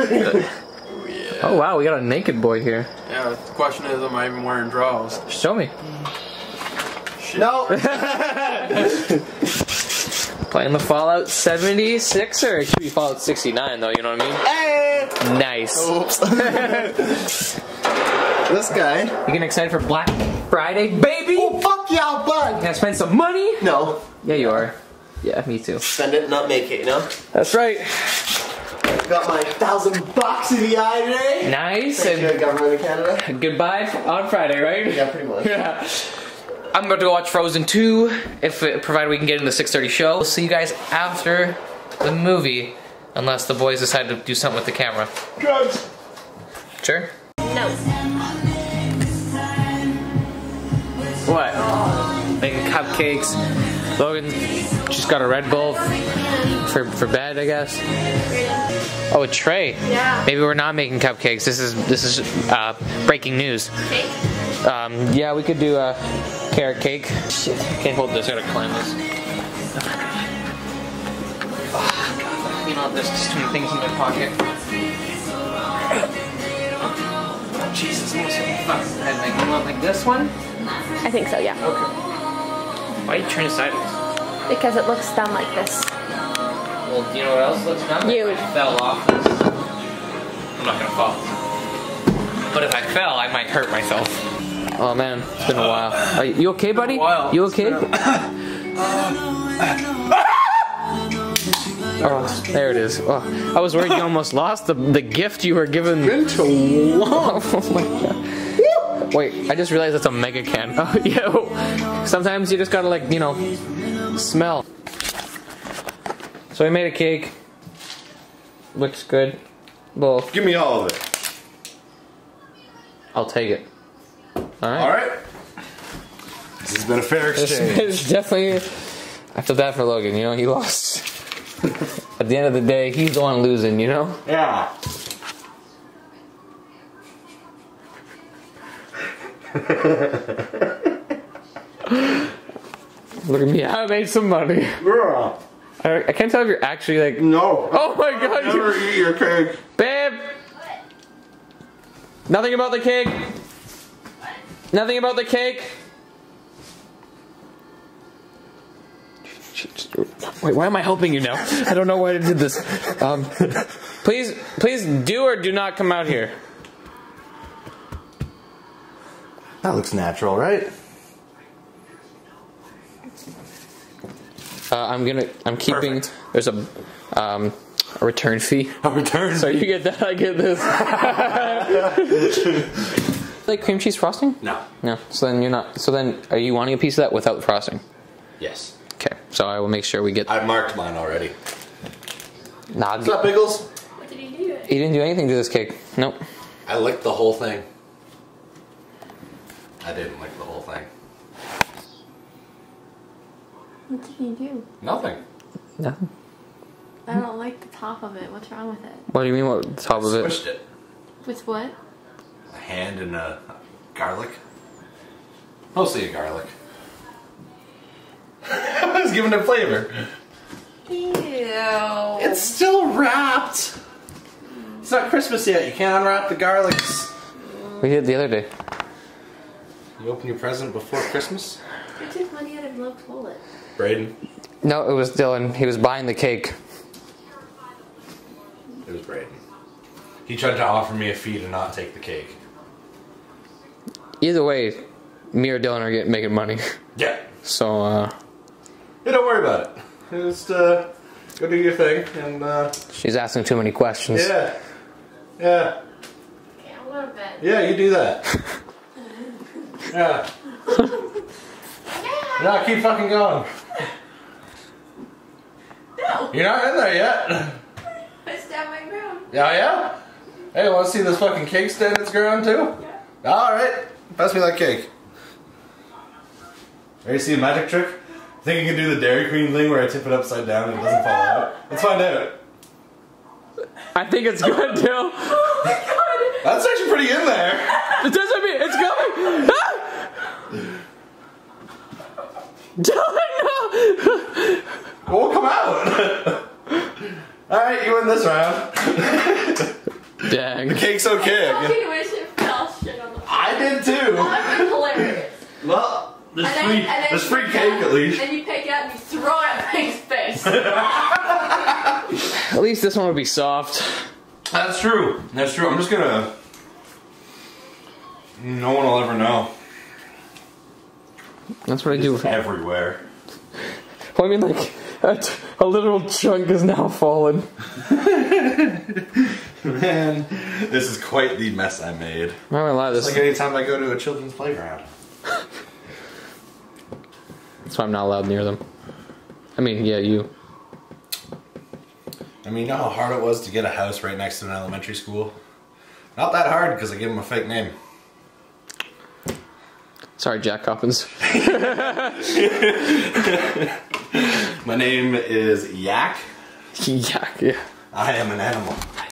Yeah. Oh wow, we got a naked boy here. Yeah, the question is, am I even wearing drawers? Show me. Shit. No! Playing the Fallout 76, or it should be Fallout 69 though, you know what I mean? Hey! Nice. Oops. This guy. You getting excited for Black Friday, baby? Oh, fuck yeah, bud! Gonna spend some money? No. Yeah, you are. Yeah, me too. Spend it, not make it, you know? That's right. Got my $1,000 in the eye today. Nice. Thank you, And government of Canada. goodbye on Friday, right? Yeah, pretty much. Yeah. I'm about to go watch Frozen 2, provided we can get in the 6:30 show. We'll see you guys after the movie, unless the boys decide to do something with the camera. Drugs. Sure? No. What? Making cupcakes. Logan just got a Red Bull for bed, I guess. Oh, a tray. Yeah. Maybe we're not making cupcakes. This is breaking news. Cake? Yeah, we could do a carrot cake. Shit, I can't hold this. I gotta climb this. Oh, God. You know, there's just too many things in my pocket. Oh, Jesus, I'm almost fucking like, you want like this one? I think so, yeah. Okay. Why are you turning sideways? Because it looks dumb like this. Well, do you know what else looks dumb? You. If I fell off this. I'm not gonna fall. But if I fell, I might hurt myself. Oh man, it's been a while. Are you okay, buddy? You okay? Oh, there it is. Oh, I was worried you almost lost the gift you were given. Been too long. Oh my god. Wait, I just realized that's a mega can. Oh, yo. Sometimes you just gotta, like, you know, smell. So I made a cake. Looks good. Well, Give me all of it. I'll take it. Alright. Alright. This has been a fair exchange. It's definitely. I feel bad for Logan, you know, he lost. At the end of the day, he's the one losing, you know? Yeah. Look at me, I made some money. Girl. I can't tell if you're actually like. No. Oh my god, Never eat your cake. Babe! Nothing about the cake? Nothing about the cake? Wait, why am I helping you now? I don't know why I did this. Please do or do not come out here. That looks natural, right? I'm keeping. Perfect. There's a return fee. A return. So you get that, I get this. Like cream cheese frosting? No. No. So then you're not. So then, are you wanting a piece of that without the frosting? Yes. Okay. So I will make sure we get. I marked mine already. Nah. What's up, Biggles? What did he do? He didn't do anything to this cake. Nope. I licked the whole thing. I didn't lick the whole thing. What did he do? Nothing. Nothing. I don't like the top of it. What's wrong with it? What do you mean? What the top of it? Squished it. With what? A hand and a garlic. Mostly a garlic. I was giving it flavor. Ew. It's still wrapped. It's not Christmas yet. You can't unwrap the garlics. We did the other day. You open your present before Christmas? Who took money out of Love's wallet? Braden. No, it was Dylan. He was buying the cake. It was Braden. He tried to offer me a fee to not take the cake. Either way, me or Dylan are making money. Yeah. So, Hey, don't worry about it. Just go do your thing and she's asking too many questions. yeah. Yeah. Okay, I'll go to bed. Yeah, you do that. Yeah. No, keep fucking going. No! You're not in there yet. I stabbed my ground. Yeah, yeah? Hey, want to see this fucking cake stand its ground too? Yeah. Alright. Pass me that cake. Ready to see a magic trick? Think you can do the Dairy Queen thing where I tip it upside down and it doesn't fall out? Let's find out. I think it's good, Dylan. Oh my god! That's actually pretty in there. It doesn't mean it's coming. Ah! Dylan, no! It won't come out. Alright, you win this round. The cake's okay. Fucking wish it fell shit on the floor. I did too. That would be hilarious. Well, there's And free, then there's you free pick cake it up, at least. And you pick it up and you throw it at Pink's face. At least this one would be soft. That's true. That's true. I'm just gonna. No one will ever know. That's what I do. Everywhere. Well, I mean, like, a literal chunk is now fallen. Man, this is quite the mess I made. I'm not gonna lie, It's this. like anytime I go to a children's playground. That's why I'm not allowed near them. I mean, yeah, you. I mean, you know how hard it was to get a house right next to an elementary school? Not that hard, because I gave him a fake name. Sorry, Jack Coppins. My name is Yak. Yeah, yeah. I am an animal.